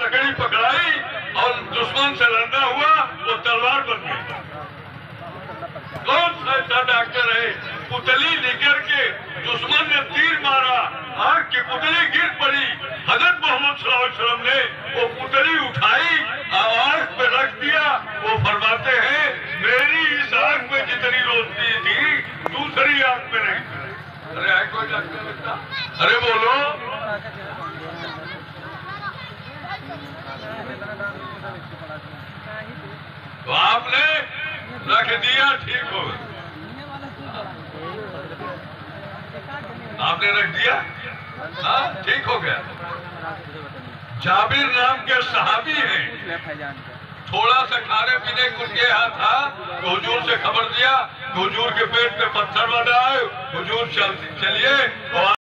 लकड़ी पकड़ाई और दुश्मन से लड़ना हुआ, वो तलवार बन गई। कौन सा ऐसा डॉक्टर है, पुतली लेकर के दुश्मन ने तीर मारा, आग की पुतली गिर पड़ी, हजरत मोहम्मद सल्लल्लाहु अलैहि वसल्लम ने वो पुतली उठाई, आग पे रख दिया। वो फरमाते हैं मेरी इस आग में जितनी रोशनी थी दूसरी आग में नहीं। अरे है कोई डॉक्टर बेटा? अरे बोलो। तो आपने रख दिया, ठीक हो गया। आपने रख दिया, हाँ ठीक हो गया। जाबिर नाम के सहाबी हैं, थोड़ा सा खाने पीने को उनके यहाँ था तो हुजूर से खबर दिया, हुजूर के पेट पे पत्थर बना है, हुजूर चलिए।